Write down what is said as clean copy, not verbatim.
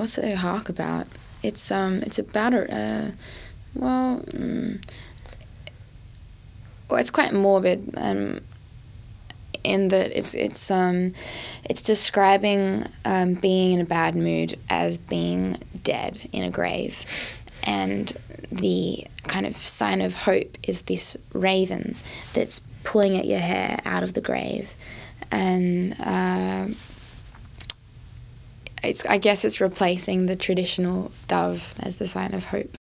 what's the hark about? It's about well, well, it's quite morbid, in that it's describing being in a bad mood as being dead in a grave, and the kind of sign of hope is this raven that's pulling at your hair out of the grave, and I guess it's replacing the traditional dove as the sign of hope.